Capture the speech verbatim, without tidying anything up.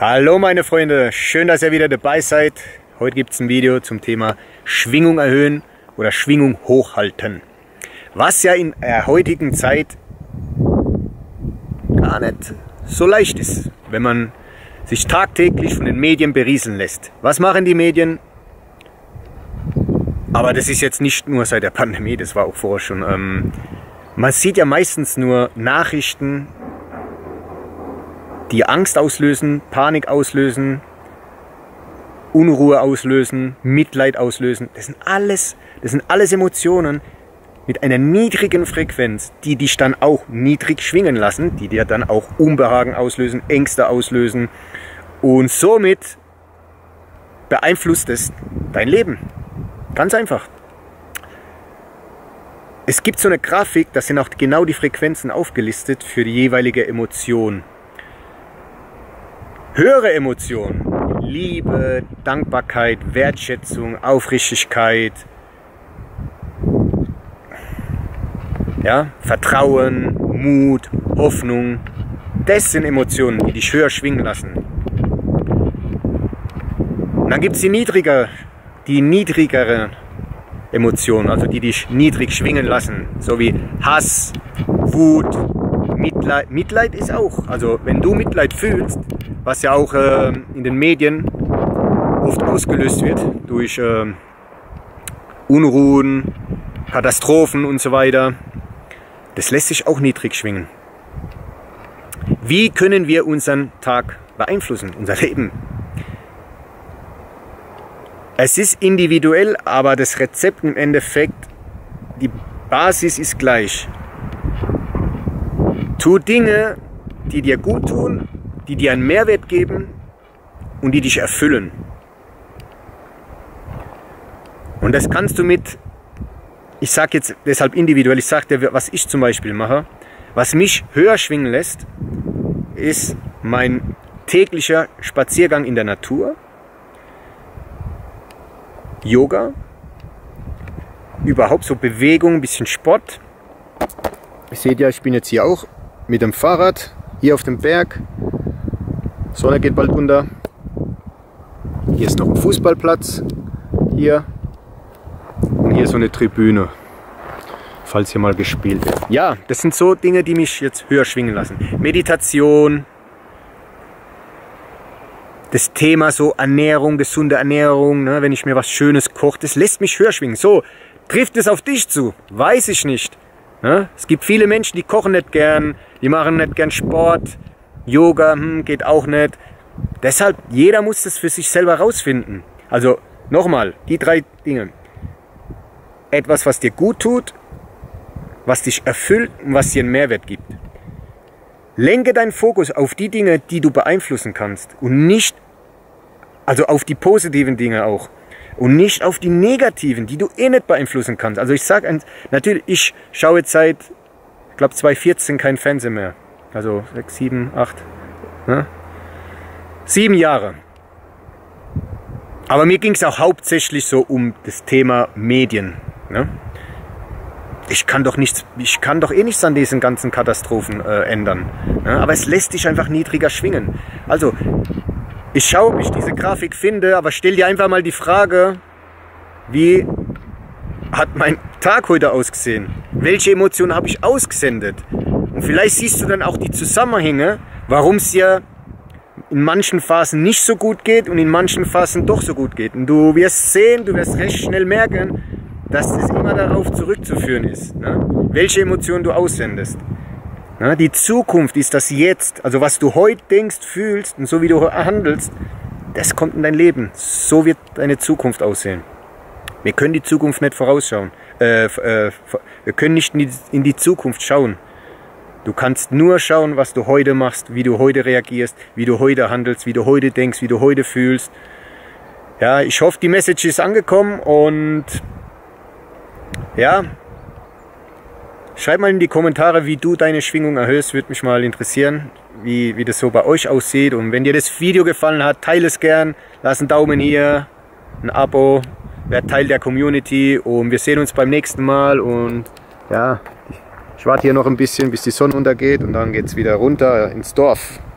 Hallo meine Freunde, schön, dass ihr wieder dabei seid. Heute gibt es ein Video zum Thema Schwingung erhöhen oder Schwingung hochhalten. Was ja in der heutigen Zeit gar nicht so leicht ist, wenn man sich tagtäglich von den Medien berieseln lässt. Was machen die Medien? Aber das ist jetzt nicht nur seit der Pandemie, das war auch vorher schon. Ähm, man sieht ja meistens nur Nachrichten, die Angst auslösen, Panik auslösen, Unruhe auslösen, Mitleid auslösen. Das sind alles, das sind alles Emotionen mit einer niedrigen Frequenz, die dich dann auch niedrig schwingen lassen, die dir dann auch Unbehagen auslösen, Ängste auslösen. Und somit beeinflusst es dein Leben. Ganz einfach. Es gibt so eine Grafik, da sind auch genau die Frequenzen aufgelistet für die jeweilige Emotion. Höhere Emotionen, Liebe, Dankbarkeit, Wertschätzung, Aufrichtigkeit, ja, Vertrauen, Mut, Hoffnung, das sind Emotionen, die dich höher schwingen lassen. Und dann gibt es die niedriger, die niedrigeren Emotionen, also die dich niedrig schwingen lassen, so wie Hass, Wut, Mitleid. Mitleid ist auch, also wenn du Mitleid fühlst, was ja auch äh, in den Medien oft ausgelöst wird durch äh, Unruhen, Katastrophen und so weiter, das lässt sich auch niedrig schwingen. Wie können wir unseren Tag beeinflussen, unser Leben? Es ist individuell, aber das Rezept im Endeffekt, die Basis ist gleich. Tu Dinge, die dir gut tun, die dir einen Mehrwert geben und die dich erfüllen. Und das kannst du mit, ich sage jetzt deshalb individuell, ich sage dir, was ich zum Beispiel mache. Was mich höher schwingen lässt, ist mein täglicher Spaziergang in der Natur, Yoga, überhaupt so Bewegung, ein bisschen Sport. Ihr seht ja, ich bin jetzt hier auch mit dem Fahrrad, hier auf dem Berg. Sonne geht bald unter. Hier ist noch ein Fußballplatz. Hier. Und hier so eine Tribüne, falls hier mal gespielt wird. Ja, das sind so Dinge, die mich jetzt höher schwingen lassen. Meditation. Das Thema so Ernährung, gesunde Ernährung, ne, wenn ich mir was Schönes koche, das lässt mich höher schwingen. So, trifft es auf dich zu? Weiß ich nicht. Ne? Es gibt viele Menschen, die kochen nicht gern, die machen nicht gern Sport, Yoga hm, geht auch nicht. Deshalb, jeder muss das für sich selber rausfinden. Also, nochmal, die drei Dinge. Etwas, was dir gut tut, was dich erfüllt und was dir einen Mehrwert gibt. Lenke deinen Fokus auf die Dinge, die du beeinflussen kannst und nicht, also auf die positiven Dinge auch und nicht auf die negativen, die du eh nicht beeinflussen kannst. Also ich sage natürlich, ich schaue jetzt seit, ich glaube zweitausendvierzehn kein Fernsehen mehr. Also sechs, sieben, acht, ne? sieben Jahre. Aber mir ging es auch hauptsächlich so um das Thema Medien. Ne? Ich kann doch nichts, ich kann doch eh nichts an diesen ganzen Katastrophen äh, ändern. Ne? Aber es lässt dich einfach niedriger schwingen. Also, ich schaue, ob ich diese Grafik finde, aber stell dir einfach mal die Frage, wie hat mein Tag heute ausgesehen? Welche Emotionen habe ich ausgesendet? Und vielleicht siehst du dann auch die Zusammenhänge, warum es dir in manchen Phasen nicht so gut geht und in manchen Phasen doch so gut geht. Und du wirst sehen, du wirst recht schnell merken, dass das immer darauf zurückzuführen ist, ne? Welche Emotionen du aussendest. Ne? Die Zukunft ist das Jetzt, also was du heute denkst, fühlst und so wie du handelst, das kommt in dein Leben. So wird deine Zukunft aussehen. Wir können die Zukunft nicht vorausschauen. Äh, äh, wir können nicht in die, in die Zukunft schauen. Du kannst nur schauen, was du heute machst, wie du heute reagierst, wie du heute handelst, wie du heute denkst, wie du heute fühlst. Ja, ich hoffe, die Message ist angekommen und ja, schreib mal in die Kommentare, wie du deine Schwingung erhöhst, würde mich mal interessieren, wie, wie das so bei euch aussieht. Und wenn dir das Video gefallen hat, teile es gern, lass einen Daumen hier, ein Abo, werd Teil der Community und wir sehen uns beim nächsten Mal. Und ja, ich warte hier noch ein bisschen, bis die Sonne untergeht und dann geht es wieder runter ins Dorf.